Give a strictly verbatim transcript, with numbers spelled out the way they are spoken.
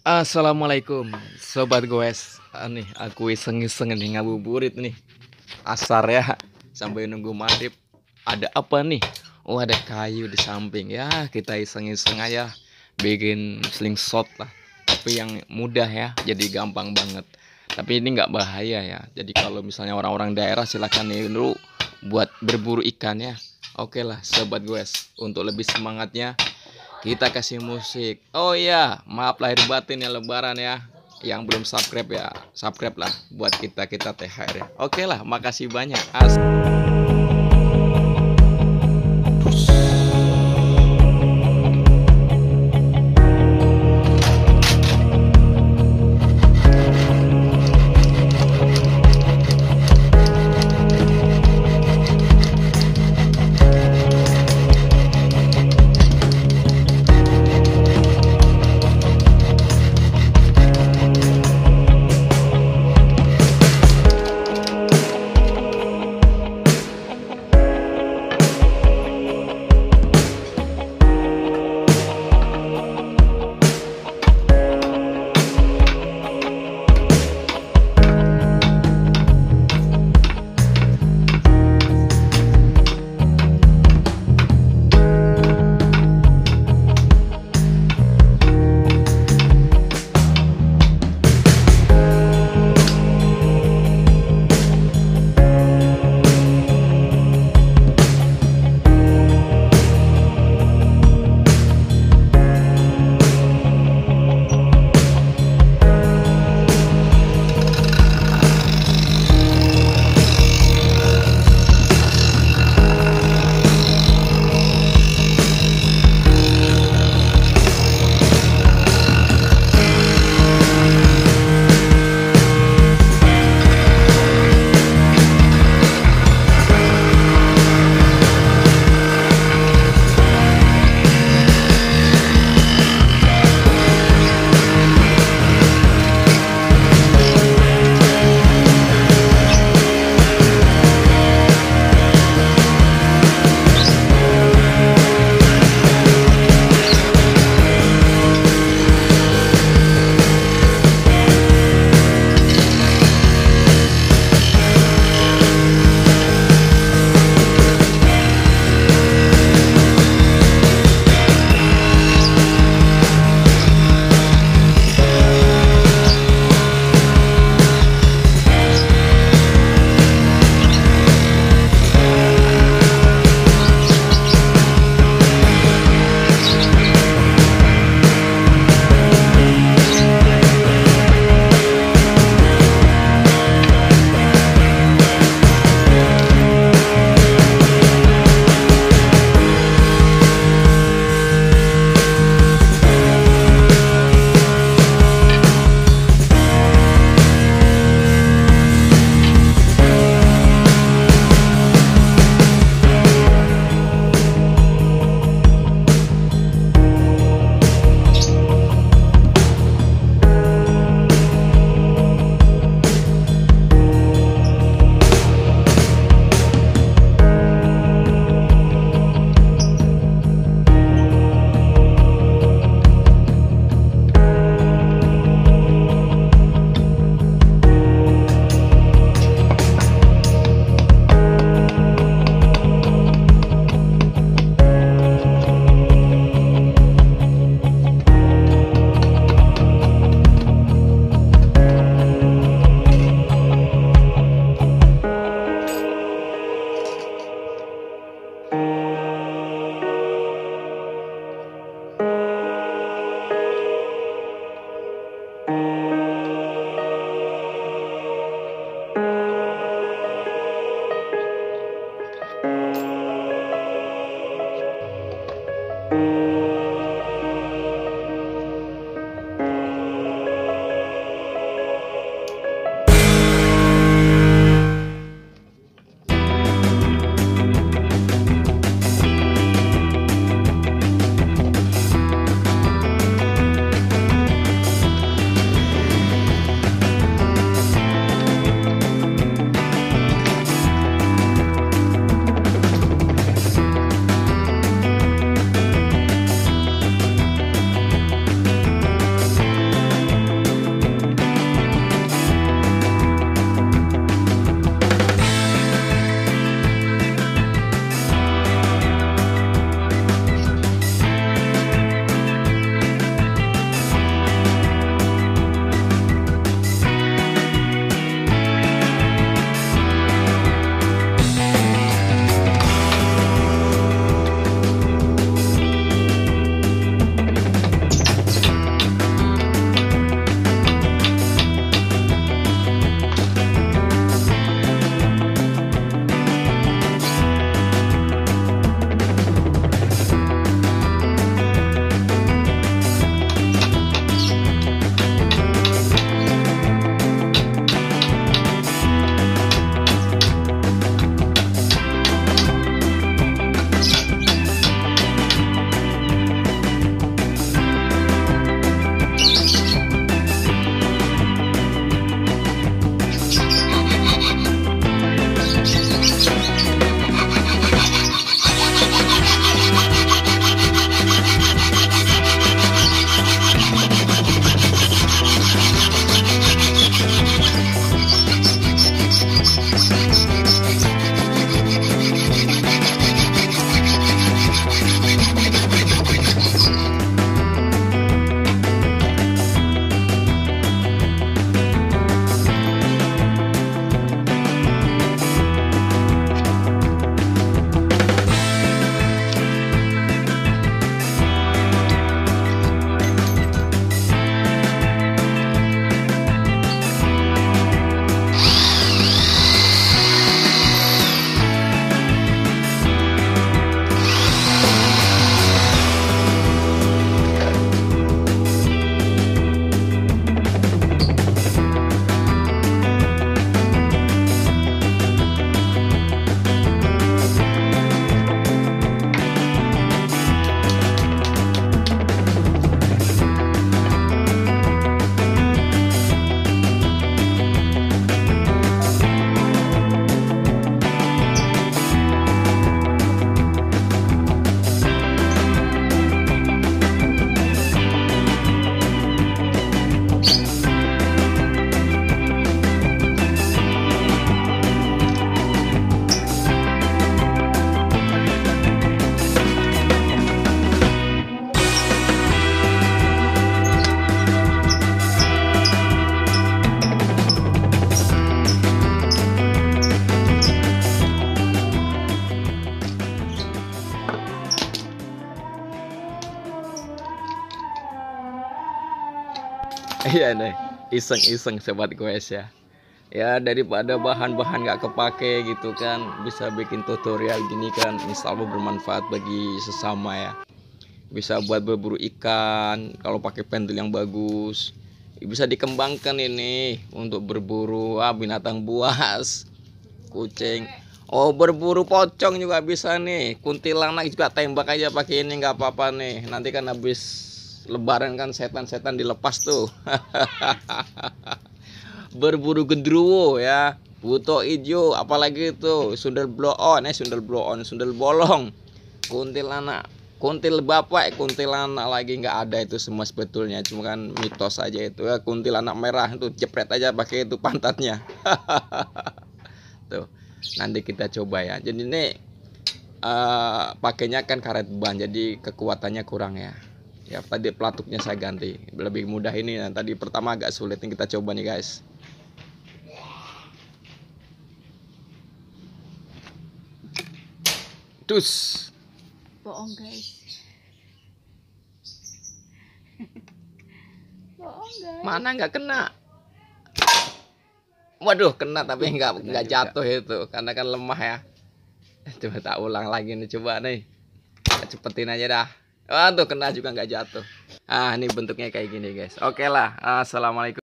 Assalamualaikum sobat goes. Ah, nih aku iseng-iseng nih ngabuburit nih asar ya sampai nunggu maghrib. Ada apa nih? Oh, ada kayu di samping ya, kita iseng-iseng aja bikin slingshot lah, tapi yang mudah ya, jadi gampang banget. Tapi ini nggak bahaya ya, jadi kalau misalnya orang-orang daerah silahkan nih dulu buat berburu ikan ya. Oke lah sobat goes, untuk lebih semangatnya kita kasih musik. Oh iya, maaf lahir batin ya lebaran ya. Yang belum subscribe ya, subscribe lah buat kita-kita T H R ya. Oke lah, makasih banyak. As Iya nih, iseng-iseng sobat goes ya. Ya daripada bahan-bahan nggak kepake gitu kan, bisa bikin tutorial gini kan, insya Allah bermanfaat bagi sesama ya. Bisa buat berburu ikan kalau pakai pentil yang bagus. Bisa dikembangkan ini untuk berburu ah, binatang buas, kucing. Oh berburu pocong juga bisa nih, kuntilanak juga tembak aja pakai ini nggak apa-apa nih. Nanti kan habis Lebaran kan setan-setan dilepas tuh. Berburu gendruwo ya, buto ijo, apalagi itu sundel blow on, eh sundel blow on, sundel bolong, kuntilanak, kuntil bapak, kuntilanak lagi nggak ada itu semua sebetulnya, cuma kan mitos aja itu ya. Kuntilanak merah itu jepret aja pakai itu pantatnya. Tuh, nanti kita coba ya. Jadi ini uh, pakainya kan karet ban, jadi kekuatannya kurang ya. Ya tadi pelatuknya saya ganti, lebih mudah ini. Nah, tadi pertama agak sulit, ini kita coba nih guys. Dus. Bohong guys. Bohong guys. Mana nggak kena? Waduh, kena tapi nggak nggak jatuh itu karena kan lemah ya. Coba tak ulang lagi nih, coba nih. Cepetin aja dah. Waduh, kena juga nggak jatuh. Ah, ini bentuknya kayak gini guys. Oke lah. Assalamualaikum.